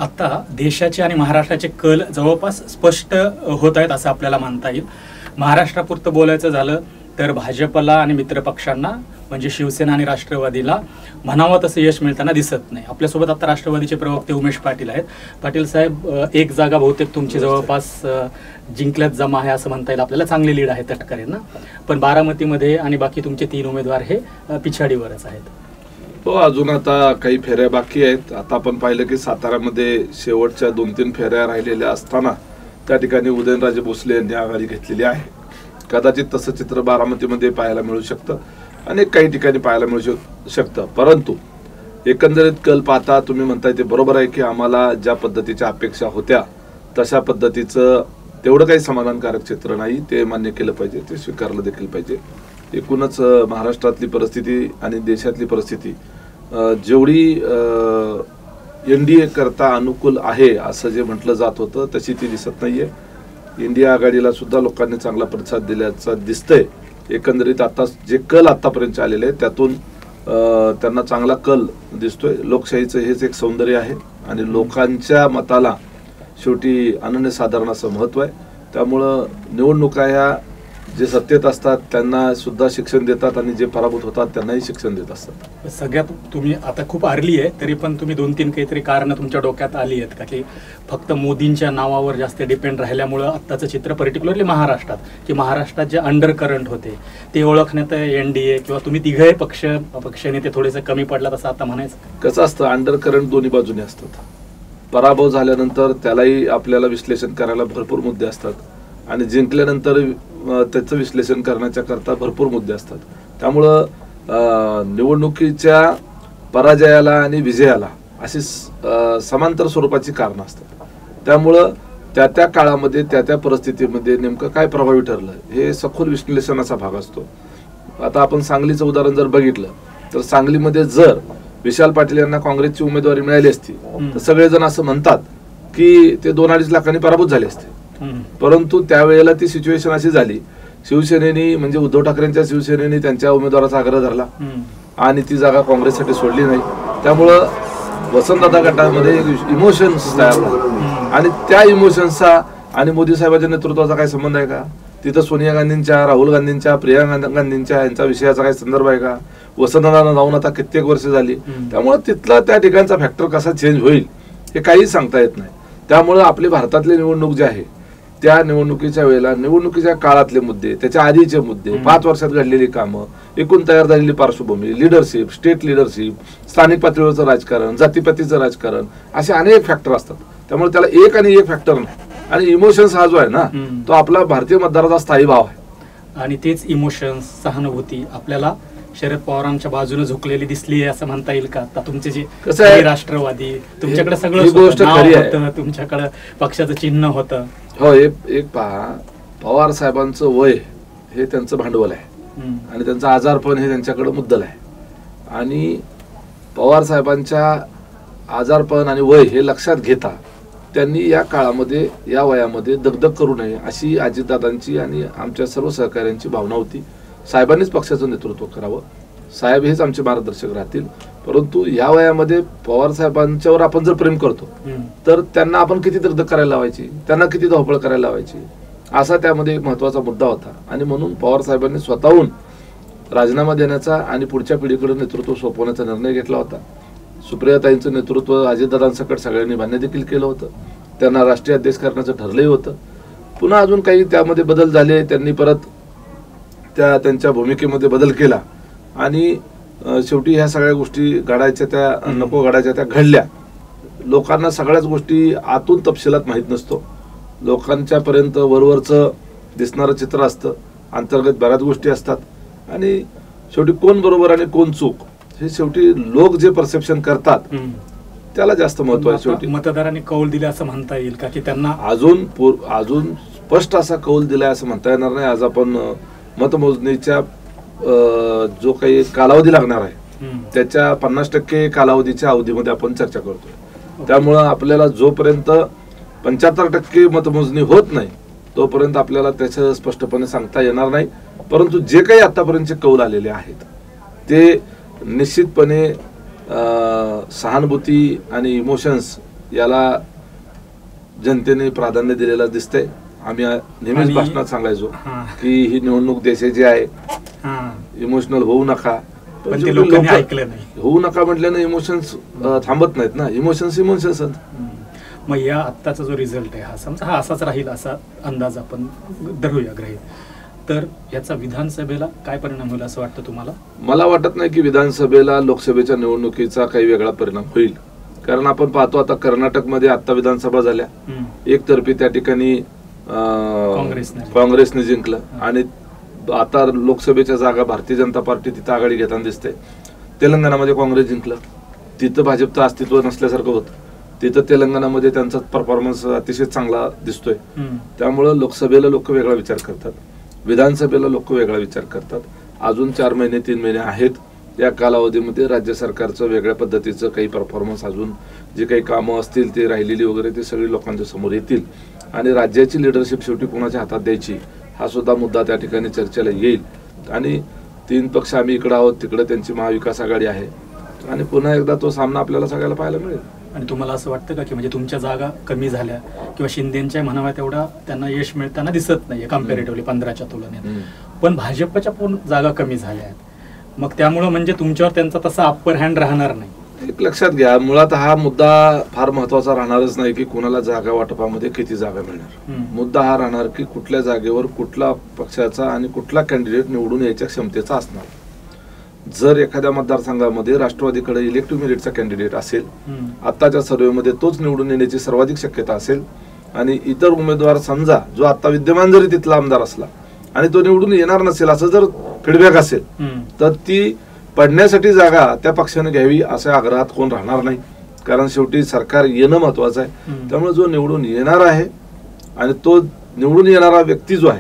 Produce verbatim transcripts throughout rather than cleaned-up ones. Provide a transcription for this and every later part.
आता देशाचे आणि महाराष्ट्राचे कल जवळपास स्पष्ट होत आहेत असं आपल्याला मानता येईल. महाराष्ट्रापुरतं बोलायचं झालं तर भाजपला आणि मित्रपक्षांना म्हणजे शिवसेना आणि राष्ट्रवादीला म्हणावं तसं यश मिळताना दिसत नाही. आपल्यासोबत आता राष्ट्रवादीचे प्रवक्ते उमेश पाटील आहेत. पाटील साहेब, एक जागा बहुतेक तुमची जवळपास जिंकल्यात जमा आहे असं म्हणता येईल. आपल्याला चांगली लीड आहे तटकरेंना, पण बारामतीमध्ये आणि बाकी तुमचे तीन उमेदवार हे पिछाडीवरच आहेत. हो, अजून आता काही फेऱ्या बाकी आहेत. आता आपण पाहिलं की साताऱ्यामध्ये शेवटच्या दोन तीन फेऱ्या राहिलेल्या असताना त्या ठिकाणी उदयनराजे भोसले यांनी आघाडी घेतलेली आहे. कदाचित तसं चित्र बारामतीमध्ये पाहायला मिळू शकतं, अनेक काही ठिकाणी पाहायला मिळू शकतं. परंतु एकंदरीत कल पाहता तुम्ही म्हणताय ते बरोबर आहे की आम्हाला ज्या पद्धतीच्या अपेक्षा होत्या तशा पद्धतीचं तेवढं काही समाधानकारक चित्र नाही. ते मान्य केलं पाहिजे, ते स्वीकारलं देखील पाहिजे. एकूणच महाराष्ट्रातली परिस्थिती आणि देशातली परिस्थिती जेवढी एन डी ए करता अनुकूल आहे असं जे म्हटलं जात होतं तशी ती दिसत नाहीये. इंडिया आघाडीला सुद्धा लोकांनी चांगला प्रतिसाद दिल्याचं दिसतंय. एकंदरीत आता जे कल आतापर्यंत आलेले आहेत त्यातून त्यांना चांगला कल दिसतोय. लोकशाहीचं हेच एक सौंदर्य आहे आणि लोकांच्या मताला शेवटी अनन्यसाधारण असं महत्व आहे. त्यामुळं निवडणुका ह्या जे सत्तेत असतात त्यांना सुद्धा शिक्षण देतात आणि जे पराभूत होतात त्यांनाही शिक्षण देत असतात. सगळ्यात तुम्ही आता खूप आरली आहे तरी पण तुम्ही दोन तीन काहीतरी कारणं तुमच्या डोक्यात आली आहेत का की फक्त मोदींच्या नावावर जास्त डिपेंड राहिल्यामुळं आत्ताचं चित्र पर्टिक्युलरली महाराष्ट्रात की महाराष्ट्रात जे अंडर करंट होते ते ओळखण्यात एन डी ए किंवा तुम्ही तिघे पक्ष पक्षाने ते थोडेसे कमी पडलात असं आता म्हणायचं? कसं असतं, अंडर करंट दोन्ही बाजूने असतात. पराभव झाल्यानंतर त्यालाही आपल्याला विश्लेषण करायला भरपूर मुद्दे असतात आणि जिंकल्यानंतर त्याचं विश्लेषण करण्याच्या करता भरपूर मुद्दे असतात. त्यामुळं निवडणुकीच्या पराजयाला आणि विजयाला अशी समांतर स्वरूपाची कारणं असतात. त्यामुळं त्या त्या काळामध्ये त्या त्या परिस्थितीमध्ये नेमकं काय प्रभावी ठरलं हे सखोल विश्लेषणाचा भाग असतो. आता आपण सांगलीचं उदाहरण जर बघितलं तर सांगलीमध्ये जर विशाल पाटील यांना काँग्रेसची उमेदवारी मिळाली असती तर सगळेजण असं म्हणतात की ते दोन अडीच लाखांनी पराभूत झाले असते. परंतु त्यावेळेला ती सिच्युएशन अशी झाली, शिवसेनेनी म्हणजे उद्धव ठाकरेंच्या शिवसेनेने त्यांच्या उमेदवाराचा आग्रह धरला आणि ती जागा काँग्रेससाठी सोडली नाही. त्यामुळं वसंतदादा गटामध्ये इमोशन्स तयार झाले आणि त्या इमोशन्सचा आणि मोदी साहेबांच्या नेतृत्वाचा काय संबंध आहे का? तिथं सोनिया गांधींच्या, राहुल गांधींच्या, प्रियांका गांधींच्या यांच्या विषयाचा काही संदर्भ आहे का? वसंतदादांना जाऊन आता कित्येक वर्ष झाली. त्यामुळे तिथला त्या ठिकाणचा फॅक्टर कसा चेंज होईल हे काही सांगता येत नाही. त्यामुळे आपली भारतातली निवडणूक जी आहे त्या निवडणुकीच्या वेळेला निवडणुकीच्या काळातले मुद्दे, त्याच्या आधीचे मुद्दे, पाच वर्षात घडलेली कामं, एकूण तयार झालेली पार्श्वभूमी, लिडरशिप, स्टेट लिडरशिप, स्थानिक पातळीवरचं राजकारण, जातीपातीचं राजकारण, असे अनेक फॅक्टर असतात. त्यामुळे त्याला एक आणि एक फॅक्टर नाही. आणि इमोशन्स हा जो आहे ना तो आपला भारतीय मतदाराचा स्थायी भाव आहे आणि तेच इमोशन्स, सहानुभूती आपल्याला शरद पवारांच्या बाजूने झुकलेली दिसली आहे असं म्हणता येईल का? आता तुमचे जे राष्ट्रवादी, तुमच्याकडे सगळं होतं, तुमच्याकडे पक्षाचं चिन्ह होतं. हो, एक एक पहा, पवार साहेबांचं वय हे त्यांचं भांडवल आहे आणि त्यांचं आजारपण हे त्यांच्याकडे मुद्दल आहे. आणि पवार साहेबांच्या आजारपण आणि वय हे लक्षात घेता त्यांनी या काळामध्ये या वयामध्ये दगदग करू नये अशी अजितदादांची आणि आमच्या सर्व सहकाऱ्यांची भावना होती. साहेबांनीच पक्षाचं नेतृत्व करावं, साहेब हेच आमचे मार्गदर्शक राहतील. परंतु या वयामध्ये पवार साहेबांच्यावर आपण जर प्रेम करतो तर त्यांना आपण किती दगदग करायला लावायची, त्यांना किती धावपळ करायला लावायची, असा त्यामध्ये एक महत्वाचा मुद्दा होता. आणि म्हणून पवार साहेबांनी स्वतःहून राजीनामा देण्याचा आणि पुढच्या पिढीकडे नेतृत्व सोपवण्याचा निर्णय घेतला होता. सुप्रियाताईंचं नेतृत्व अजितदादांसकट सगळ्यांनी मान्य देखील केलं होतं. त्यांना राष्ट्रीय अध्यक्ष करण्याचं ठरलंही होतं. पुन्हा अजून काही त्यामध्ये बदल झाले, त्यांनी परत त्या त्यांच्या भूमिकेमध्ये बदल केला आणि शेवटी ह्या सगळ्या गोष्टी घडायच्या त्या नको घडायच्या त्या घडल्या. लोकांना सगळ्याच गोष्टी आतून तपशिलात माहीत नसतो. लोकांच्या पर्यंत वरवरचं दिसणारं चित्र असतं, अंतर्गत बऱ्याच गोष्टी असतात आणि शेवटी कोण बरोबर आणि कोण चूक हे शेवटी लोक जे परसेप्शन करतात त्याला जास्त महत्व आहे. शेवटी मतदारांनी कौल दिला असं म्हणता येईल का की त्यांना अजून अजून स्पष्ट असा कौल दिलाय असं म्हणता येणार नाही. आज आपण मतमोजणीच्या जो काही कालावधी लागणार आहे त्याच्या पन्नास टक्के कालावधीच्या अवधीमध्ये आपण चर्चा करतोय. त्यामुळं आपल्याला जोपर्यंत पंच्याहत्तर टक्के मतमोजणी होत नाही तोपर्यंत आपल्याला त्याचं स्पष्टपणे सांगता येणार नाही. परंतु जे काही आतापर्यंतचे कौल आलेले आहेत ते निश्चितपणे सहानुभूती आणि इमोशन्स याला जनतेने प्राधान्य दिलेलं दिसतंय. आम्ही नेहमीच आणि- भाषणात सांगायचो हा. की ही निवडणूक देशाची आहे, हा. इमोशनल होऊ नका. पण ते शेवटी लोकांनी लोकं ऐकलं नाही. होऊ नका म्हटल्यानं इमोशन्स थांबत नाहीत ना. इमोशन्स इमोशन्स हम्म. मग या आत्ताचा जो रिझल्ट आहे हा समजा हा असाच राहील असा अंदाज आपण धरूया गृहीत, तर याचा विधानसभेला काय परिणाम होईल असं वाटतं तुम्हाला? मला वाटत नाही की विधानसभेला लोकसभेच्या निवडणुकीचा काही वेगळा परिणाम होईल. कारण आपण पाहतो आता कर्नाटकमध्ये आता विधानसभा झाल्या, हम्म. एकतर्फी त्या ठिकाणी अं, काँग्रेसने. काँग्रेसने जिंकलं आणि आता लोकसभेच्या जागा भारतीय जनता पार्टी तिथं आघाडी घेताना दिसते. तेलंगणामध्ये काँग्रेस जिंकलं, तिथं भाजपचं अस्तित्व नसल्यासारखं होतं. तिथं तेलंगणामध्ये त्यांचा परफॉर्मन्स अतिशय चांगला दिसतोय. हम्म. त्यामुळं लोकसभेला लोक वेगळा विचार करतात, विधानसभेला लोक वेगळा विचार करतात. अजून चार महिने तीन महिने आहेत. या कालावधीमध्ये राज्य सरकारचं वेगळ्या पद्धतीचं काही परफॉर्मन्स, अजून जे काही कामं असतील ते राहिलेली वगैरे ते सगळी लोकांच्या समोर येतील आणि राज्याची लिडरशिप शेवटी कोणाच्या हातात द्यायची हा सुद्धा मुद्दा त्या ठिकाणी चर्चेला येईल. आणि तीन पक्ष आम्ही इकडं आहोत, तिकडे त्यांची महाविकास आघाडी आहे आणि पुन्हा एकदा तो सामना आपल्याला सगळ्याला पाहायला मिळेल. आणि तुम्हाला असं वाटतं का की म्हणजे तुमच्या जागा कमी झाल्या किंवा शिंदेच्या म्हणाव्या तेवढा त्यांना यश मिळताना दिसत नाहीये कम्पॅरेटिव्हली पंधराच्या तुलनेत, हम्म. पण भाजपच्या पण जागा कमी झाल्या आहेत, मग त्यामुळं म्हणजे तुमच्यावर त्यांचा तसा अप्पर हँड राहणार नाही? एक लक्षात घ्या, मुळात हा मुद्दा फार महत्वाचा राहणारच नाही की कुणाला जागा वाटपामध्ये किती जागा मिळणार. हम्म. मुद्दा हा राहणार की कुठल्या जागेवर कुठला पक्षाचा आणि कुठला कॅन्डिडेट निवडून यायच्या क्षमतेचा असणार. जर एखाद्या मतदारसंघामध्ये राष्ट्रवादीकडे इलेक्टिव्ह मेरिटचा कॅन्डिडेट असेल, हम्म. आत्ताच्या सर्वेमध्ये तोच निवडून येण्याची सर्वाधिक शक्यता असेल आणि इतर उमेदवार समजा जो आता विद्यमान जरी तिथला आमदार असला आणि तो निवडून येणार नसेल असं जर फीडबॅक असेल, हम्म. तर ती पडण्यासाठी जागा त्या पक्षाने घ्यावी अशा आग्रहात कोण राहणार नाही. कारण शेवटी सरकार येणं महत्वाचं आहे. हम्म. त्यामुळे जो निवडून येणार आहे आणि तो निवडून येणारा व्यक्ती जो आहे,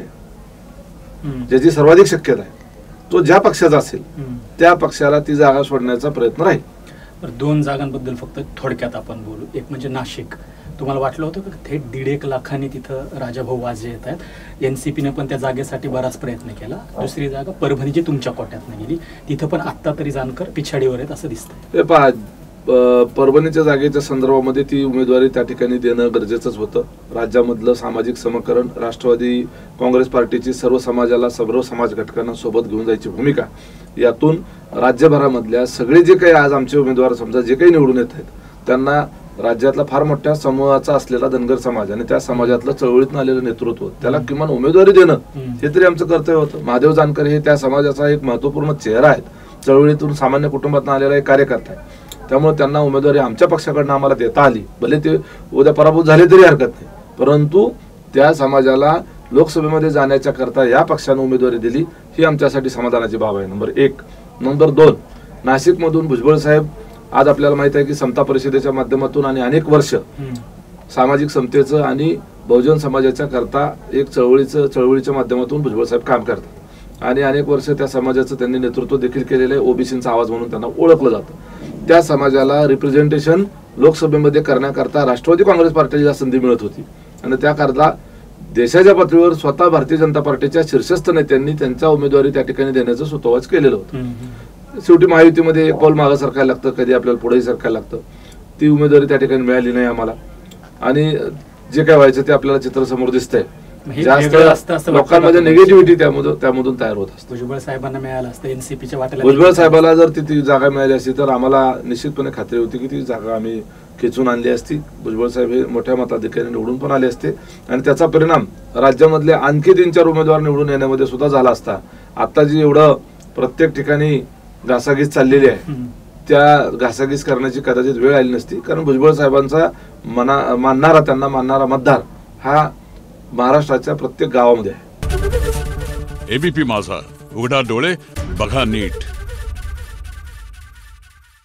हम्म. ज्याची सर्वाधिक शक्यता आहे, तो ज्या पक्षाचा असेल हम्म. त्या पक्षाला ती जागा सोडण्याचा प्रयत्न राहील. तर दोन जागांबद्दल फक्त थोडक्यात आपण बोलू. एक म्हणजे नाशिक. तुम्हाला वाटलं होतं का थेट दीड एक लाखांनी तिथं राजाभाऊ वाजे येत आहेत? एनसीपीने पण त्या जागेसाठी बराच प्रयत्न केला. दुसरी जागा परभणी जी तुमच्या कोट्यातनं गेली, तिथं पण आत्ता तरी जानकर पिछाडीवर आहेत असं दिसतंय. हे पहा, प- परभणीच्या जागेच्या संदर्भामध्ये ती उमेदवारी त्या ठिकाणी देणं गरजेचंच होतं. राज्यामधलं सामाजिक समकरण, राष्ट्रवादी काँग्रेस पार्टीची सर्व समाजाला, सर्व समाज घटकांना सोबत घेऊन जायची भूमिका, यातून राज्यभरामधल्या सगळे जे काही आज आमचे उमेदवार समजा जे काही निवडून येत आहेत त्यांना राज्यातला फार मोठ्या समूहाचा असलेला धनगर समाज आणि त्या समाजातलं चळवळीतून आलेलं नेतृत्व, त्याला किमान उमेदवारी देणं हम्म. हे तरी आमचं कर्तव्य होतं. महादेव जानकर हे त्या समाजाचा एक महत्वपूर्ण चेहरा आहेत, चळवळीतून सामान्य कुटुंबातून आलेला एक कार्यकर्ता आहे. त्यामुळे त्यांना उमेदवारी आमच्या पक्षाकडनं आम्हाला देता आली, भले ते उद्या पराभूत झाले तरी हरकत नाही, परंतु त्या समाजाला लोकसभेमध्ये जाण्याच्या करता या पक्षाने उमेदवारी दिली ही आमच्यासाठी समाधानाची बाब आहे. नंबर एक. नंबर दोन, नाशिकमधून भुजबळ साहेब, आज आपल्याला माहित आहे की समता परिषदेच्या माध्यमातून आणि अनेक वर्ष हम्म. सामाजिक समतेचं आणि बहुजन समाजाच्या करता एक चळवळीचं चळवळीच्या माध्यमातून भुजबळ साहेब काम करतात आणि अनेक वर्ष त्या समाजाचं त्यांनी नेतृत्व देखील केलेलं आहे. ओबीसीचा आवाज म्हणून त्यांना ओळखलं जातं. त्या समाजाला रिप्रेझेंटेशन लोकसभेमध्ये करण्याकरता राष्ट्रवादी काँग्रेस पार्टीला संधी मिळत होती आणि त्याकरता देशाच्या पातळीवर स्वतः भारतीय जनता पार्टीच्या शीर्षस्थ नेत्यांनी त्यांच्या उमेदवारी त्या ठिकाणी देण्याचं सुतोवाच केलेलं होतं. हम्म. शेवटी महायुतीमध्ये एक पाऊल मागं सरकायला लागतं, कधी आपल्याला पुढेही सरकायला लागतं. ती उमेदवारी त्या ठिकाणी मिळाली नाही आम्हाला आणि जे काय व्हायचं ते आपल्याला चित्र समोर दिसतंय. हे वेगळं असतं असं जास्त वाटतं लोकांमध्ये का? निगेटिव्हिटी त्यामधून त्यामधून तयार होत असते. भुजबळ साहेबांना मिळालं असतं, एनसीपीच्या वाटेला भुजबळ साहेबाला जर ती ती जागा मिळाली असती तर आम्हाला निश्चितपणे खात्री होती की ती जागा आम्ही खेचून आणली असती. भुजबळ साहेब हे मोठ्या मताधिकारी निवडून पण आले असते आणि त्याचा परिणाम राज्यामधले आणखी तीन चार उमेदवार निवडून येण्यामध्ये सुद्धा झाला असता. आता जी एवढं प्रत्येक ठिकाणी घासाघीस चाललेली आहे, हम्म. त्या घासाघीस करण्याची कदाचित वेळ आली नसती. कारण भुजबळ साहेबांचा मना मानणारा त्यांना मानणारा मतदार हा महाराष्ट्राच्या प्रत्येक गावामध्ये आहे. एबीपी माझा, उघडा डोळे बघा नीट.